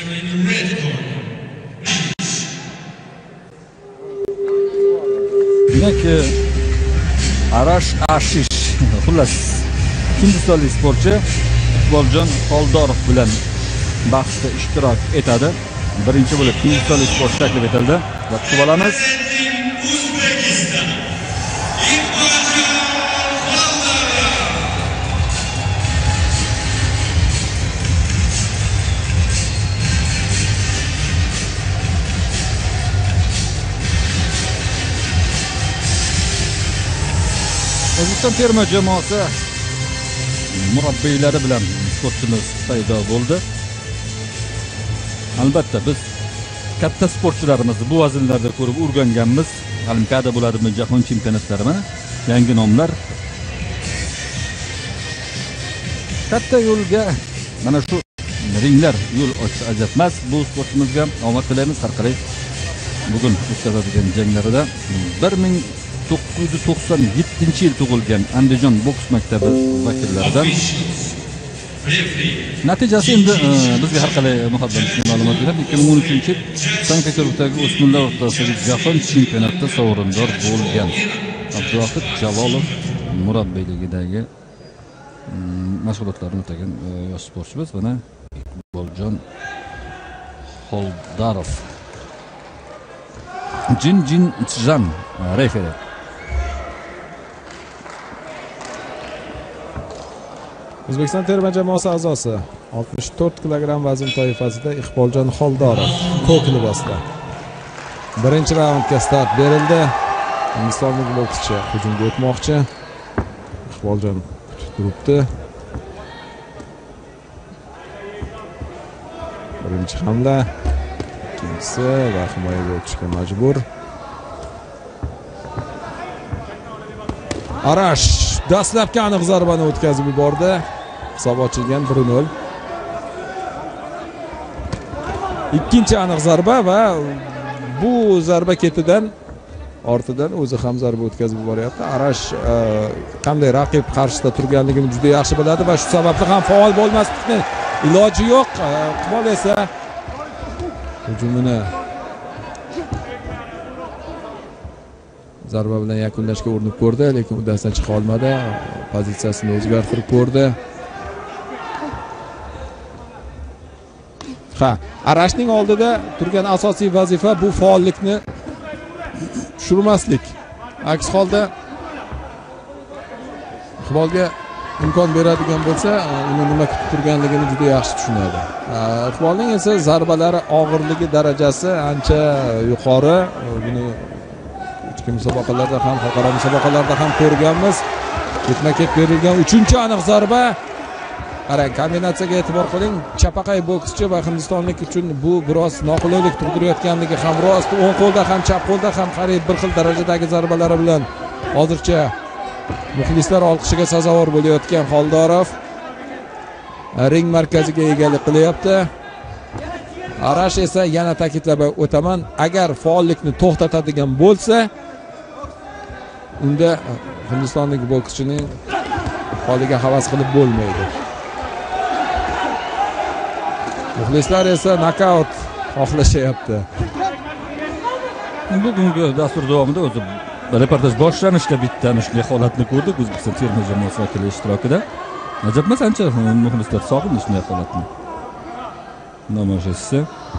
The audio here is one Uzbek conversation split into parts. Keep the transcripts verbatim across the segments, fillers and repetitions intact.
Demak, Arash Ashish, xullas, hindistonlik sportchi Iqboljon Xoldorov bilan bahsda ishtirok etadi. Birinchi bo'lib hindistonlik sportchi taklif etildi va kutib olamiz. O'zbekiston terma jamoasi murabbiylari bilan sportchimiz paydo bo'ldi. Albatta biz katta sportchilarimizni bu vaznlarda ko'rib o'rganganmiz. Olimpiada bo'ladimi, jahon chempionatlarimi, yangi nomlar. Katta yo'lga mana shu ringlar yo'l ochsa ajab emas. Bu sportchimizga omad tilaymiz har qalay. Bugun o'tkazadigan janglarida bir ming to'qqiz yuz to'qson yettinchi yil tug'ilgan Andijon boks maktabi vakillaridan. Natijasi endi bizga har qalay muhabbat ma'lumot beradi. ikki ming o'n uchinchi yil Sankt-Peterburgdagi o'smirlar o'rtasidagi jahon chempionatida sovrindor bo'lgan Abduvohid Jalolov murabbiyligidagi mashg'ulotlarni o'tagan yosh sportchimiz. Mana Iqboljon Xoldarov, Jin Jin Chjan referi. O'zbekiston terma jamoasi a'zosi oltmish to'rt kilogramm vazn toifasida Iqboljon Xoldorov ko'k libosda. Birinchi raundga start berildi. Hindistonlik bokschi hujumga o'tmoqchi. Iqboljon kutib turibdi. Birinchi hamla, ikkinchisi va himoyaga o'tishga majbur. Arash dastlabki aniq zarbani o'tkazib yubordi. Hisob ochilgan bir nol. Ikkinchi aniq zarba va bu zarba ketidan ortidan o'zi ham zarba o'tkazib yuboryapti. Arash qanday raqib qarshisida turganligini juda yaxshi biladi va shu sababli ham faol bo'lmaslikni iloji yo'q. Iqbol esa hujumini zarba bilan yakunlashga urinib ko'rdi, lekin uddasidan chiqa olmadi. Pozitsiyasini o'zgartirib ko'rdi. Ha, Arashning oldida turgan asosiy vazifa bu faollikni tushirmaslik. Aks holda Iqbolga imkon beradigan bo'lsa, uni nima kutib turganligini juda yaxshi tushunadi. Iqbolning esa zarbalari og'irligi darajasi ancha yuqori. Buni ichki musobaqalarda ham, xalqaro musobaqalarda ham ko'rganmiz. Ketma-ket berilgan uchinchi aniq zarba. Qarang, kombinatsiyaga e'tibor qiling. Chapaqay bokschi va hindistonlik uchun bu biroz noqulaylik tug'dirayotganligi ham rost. O'ng qo'lda ham, chap qo'lda ham qariyb bir xil darajadagi zarbalari bilan hozircha muxlislar olqishiga sazovor bo'layotgan Xoldorov ring markaziga egalik qilyapti. Arash esa yana ta'kidlab o'taman, agar faollikni to'xtatadigan bo'lsa, unda hindistonlik bokschining holiga havas qilib bo'lmaydi. Muxlislar esa nokaut xohlashyapti. Bugungi dastur davomida o'zi reportaj boshlanishda bitta shunday holatni ko'rdik. O'zbekiston terma jamoasi vakili ishtirokida. Ajab emas, ancha muxlislar sog'indi shunday holatni namoyish etsa.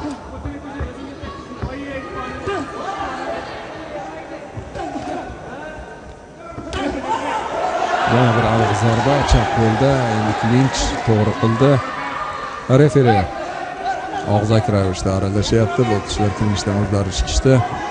Yana bir aniq zarba chap qo'lda, endi klinch to'g'ri qildi. Referi og'zaki ravishda aralashyapti. Bokschilar klinchdan o'zlari chiqishdi.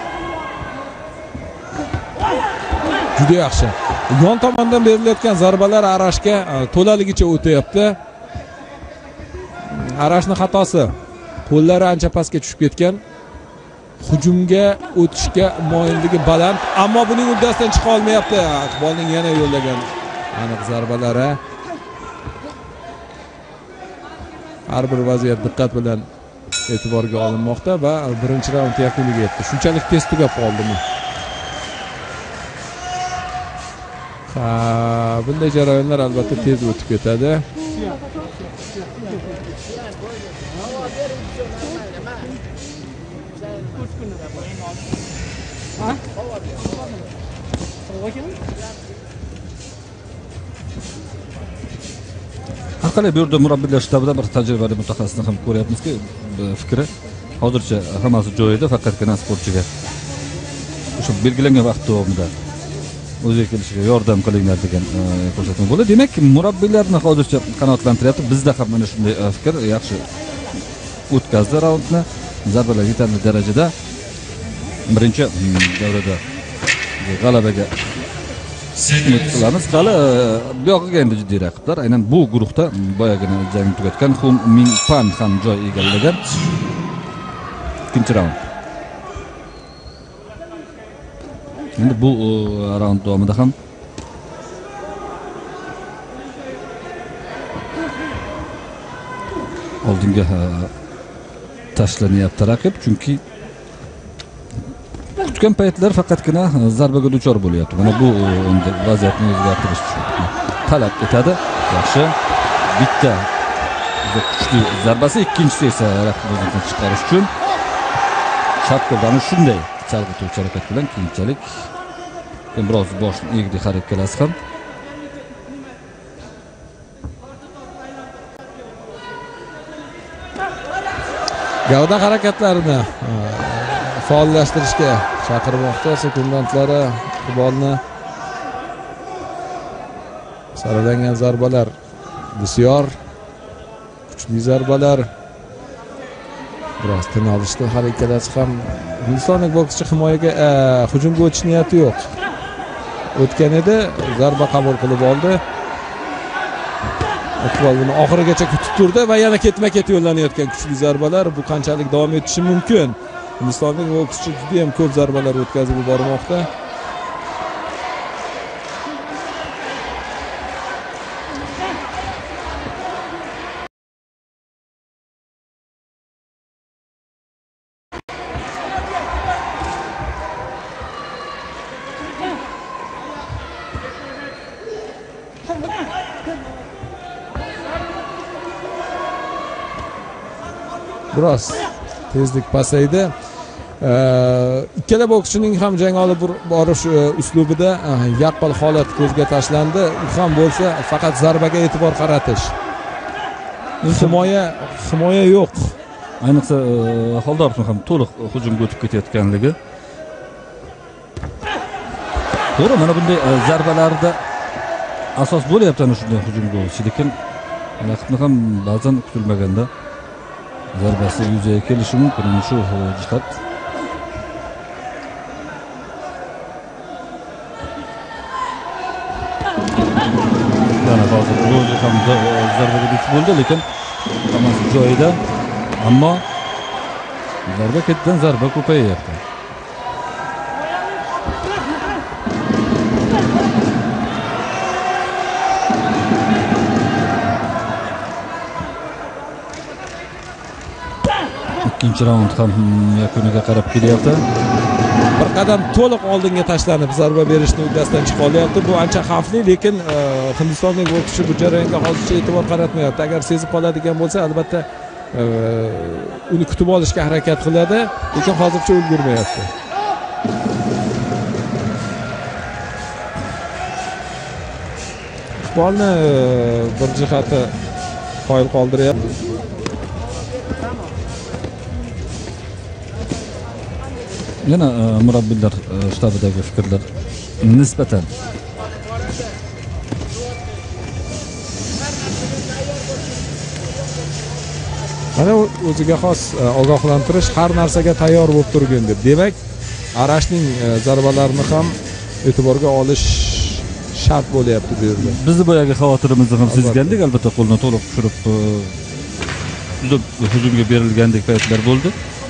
Juda yaxshi. Yon tomondan berilayotgan zarbalar Arashga to'laligicha o'tayapti. Arashning xatosi, qo'llari ancha pastga tushib ketgan. Hujumga o'tishga moyilligi baland, ammo buning uddasidan chiqa olmayapti. Iqbolning yana yo'llagan aniq zarbalari. Har bir vaziyat diqqat bilan e'tiborga olinmoqda va birinchi raund yakuniga yetdi. Shunchalik tez tugab qoldimi? Ha, bunday jarayonlar albatta tez o'tib ketadi. Har qalay bu yerda murabbiylar shtabida bir tajribali mutaxassisni ham ko'ryapmizki, fikri hozircha hammasi joyida, faqatgina sportchiga o'sha belgilangan vaqt davomida o'ziga kelishiga yordam qilinglar degan ko'rsatma bo'ldi. Demak, murabbiylarni hozircha qanoatlantiryapti. Bizda ham mana shunday fikr, yaxshi o'tkazdi raundni. Zarbalar yetarli darajada birinchi davrada g'alabaga umid qilamiz. Hali bu yoqqa endi jiddiy raqiblar. Aynan bu guruhda boyagina jang tugatgan Hun Ming Pan ham joy egallagan. Ikkinchi raund. Endi bu raund davomida ham oldinga tashlanyapti raqib, chunki kutgan paytlar faqatgina zarbaga duchor bo'lyapti. Mana bu endi vaziyatni o'zgartirish talab etadi. Yaxshi. Bitta kuchli zarbasi, ikkinchisi esa raqibni chiqarish uchun Shatkovdan shunday chalg'ituvchi harakat bilan keyinchalik biroz boshni egdi har ikkalasi ham. Gavda harakatlarini faollashtirishga chaqirmoqda sekundantlari futbolni. Saralangan zarbalar bisyor kuchli zarbalar. Biroz tin olishdi har ikkalasi ham. Hindistonlik bokschi himoyaga hujumga o'tish niyati yo'q. O'tgan edi, zarba qabul qilib oldi. Futbol buni oxirigacha kutib turdi va yana ketma-ket yo'llanayotgan kuchli zarbalar bu qanchalik davom etishi mumkin? Hindistonlik bokschi juda ham ko'p zarbalar o'tkazib yubormoqda. Biroz tezlik pasaydi. Ikkala bokschining ham jang olib borish uslubida yaqqol holat ko'zga tashlandi. U ham bo'lsa faqat zarbaga e'tibor qaratish. Himoya himoya yo'q. Ayniqsa Holdorovning ham to'liq hujumga o'tib ketayotganligi. To'g'ri, mana bunday zarbalarda asos bo'lyapti ana shunday hujumga o'tish, lekin raqibni ham ba'zan kutilmaganda zarbasi yuzaga kelishi mumkin. Shu jihat. Yana hozir o'zi ham zarbaga duch bo'ldi, lekin hammasi joyida. Ammo zarba ketdan zarba ko'payyapti. Ikkinchi raund ham yakuniga qarab kelyapti. Bir qadam to'liq oldinga tashlanib zarba berishni uddasidan chiqa olyapti. Bu ancha xavfli, lekin Hindistonlik bokschi bu jarayonga hozircha e'tibor qaratmayapti. Agar sezib qoladigan bo'lsa, albatta uni kutib olishga harakat qiladi, lekin hozircha ulgurmayapti. Futbolni bir jihati qoyil qoldiryapti. Yana murabbiylar shtabidagi fikrlar nisbatan mana o'ziga xos ogohlantirish, har narsaga tayyor bo'lib turgin deb. Demak, Arashning zarbalarini ham e'tiborga olish shart bo'lyapti bu yerda. Bizni boyagi xavotirimizni ham sezgandik, albatta qo'lni to'liq tushirib hujumga berilgandek paytlar bo'ldi.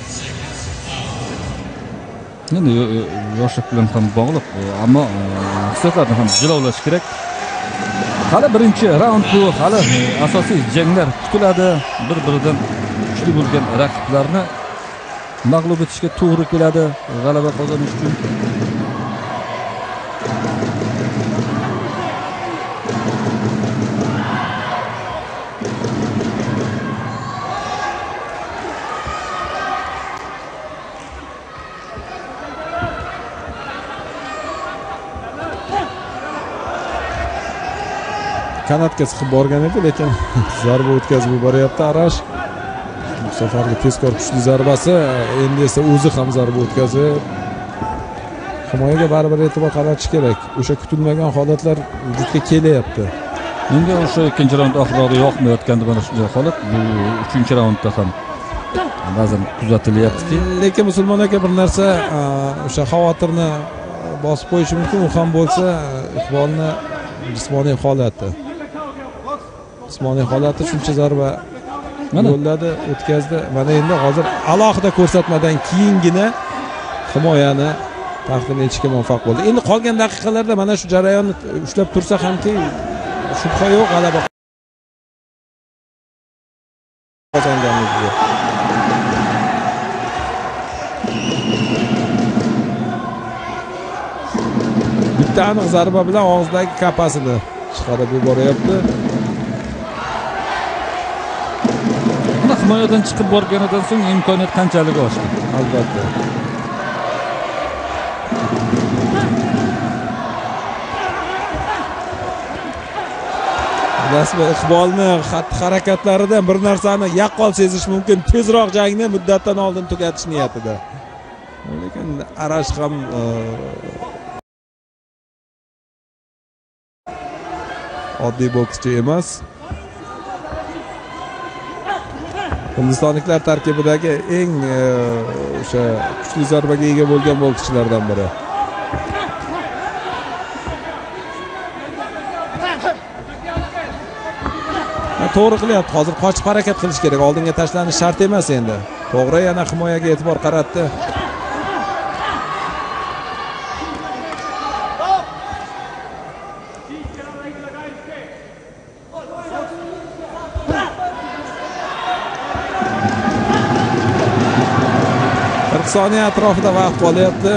Endi yoshlik bilan ham bog'liq, ammo hissiyotlarni ham jilovlash kerak. Hali birinchi raund bu, hali asosiy janglar kutiladi. Bir-biridan kuchli bo'lgan raqiblarni mag'lub etishga to'g'ri keladi g'alaba qozonish uchun. kanatga siqib borgan edi, lekin zarba o'tkazib yuboryapti Arash. Bu safargi tezkor kuchli zarbasi, endi esa o'zi ham zarba o'tkazib himoyaga baribir e'tibor qaratish kerak. O'sha kutilmagan holatlar vujudga kelyapti. Menga o'sha ikkinchi raund oxirida yoqmayotgandi mana shunday holat. Bu uchinchi raundda ham ba'zan kuzatilyapti. Lekin Musulmon aka bir narsa o'sha xavotirni bosib qo'yishi mumkin, u ham bo'lsa Iqbolni jismoniy holati. Jismoniy holati shuncha zarba yo'lladi, o'tkazdi. Mana endi hozir alohida ko'rsatmadan keyingina himoyani taqdim etishga muvaffaq bo'ldi. Endi qolgan daqiqalarda mana shu jarayonni ushlab tursa hamki, shubha yo'q, g'alaba qozonganligiga. Bitta aniq zarba bilan og'zidagi kapasini chiqarib yuboryapti. Himoyadan chiqib borganidan so'ng imkoniyat qanchalik oshdi? Albatta. Rasmi Iqbolni xatti-harakatlaridan bir narsani yaqqol sezish mumkin. Tezroq jangni muddatdan oldin tugatish niyatida. Lekin Arash ham oddiy bokschi emas. Hindistonliklar tarkibidagi eng o'sha kuchli zarbaga ega bo'lgan bokschilardan biri. To'g'ri qilyapti. Hozir qochib harakat qilish kerak. Oldinga tashlanish shart emas endi. To'g'ri, yana himoyaga e'tibor qaratdi. qirq soniya atrofida vaqt qolyapti.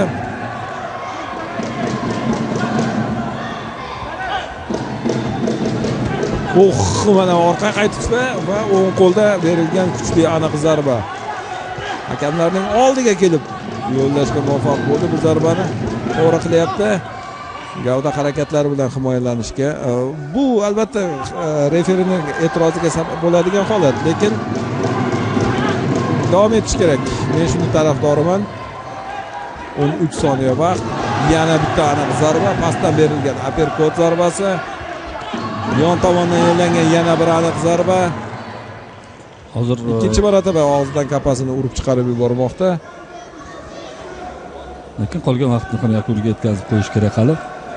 Oh, mana orqa qaytishda va o'ng qo'lda berilgan kuchli aniq zarba. Hakamlarning oldiga kelib yo'llashga muvaffaq bo'ldi bu zarbani. To'g'ri qilyapti. Gavda harakatlari bilan himoyalanishga. Bu albatta referining e'tiroziga sabab bo'ladigan holat, lekin davom etish kerak. Men shuni tarafdoriman. o'n uch soniya vaqt. Yana bitta aniq zarba, pastdan berilgan uppercut zarbasi. Yon tomondan yo'llangan yana bir aniq zarba. Hozir ikkinchi marotaba og'zidan kapasini urib chiqarib yubormoqda. Lekin qolgan vaqtni ham yakuniga yetkazib qo'yish kerak hali.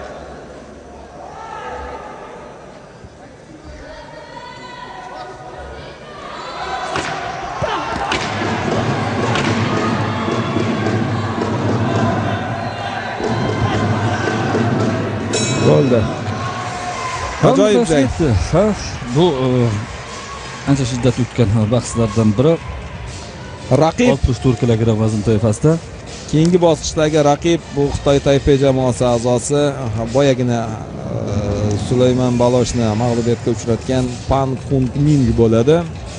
Bo'ldi. Ajoyib jang. Ha, bu ancha shiddat o'tgan bahslardan biri. Raqib oltmish to'rt kilogramm vazn toifasida. Keyingi bosqichdagi raqib bu Xitoy Taipei jamoasi a'zosi, boyagina Sulayman Balochni mag'lubiyatga uchratgan Pan Kun Ming bo'ladi.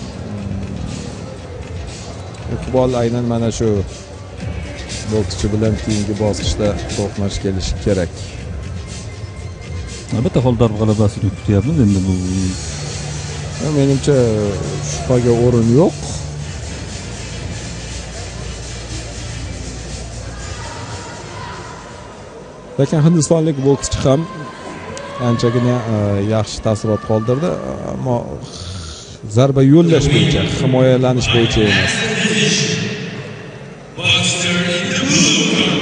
Iqbol aynan mana shu bokschi bilan keyingi bosqichda to'qnash kelishi kerak. Albatta Xoldor g'alabasini kutyapmiz endi bu. Menimcha shubhaga o'rin yo'q. Lekin hindistonlik bokschi ham anchagina yaxshi taassurot qoldirdi, ammo zarba yo'llash bo'yicha, himoyalanish bo'yicha emas.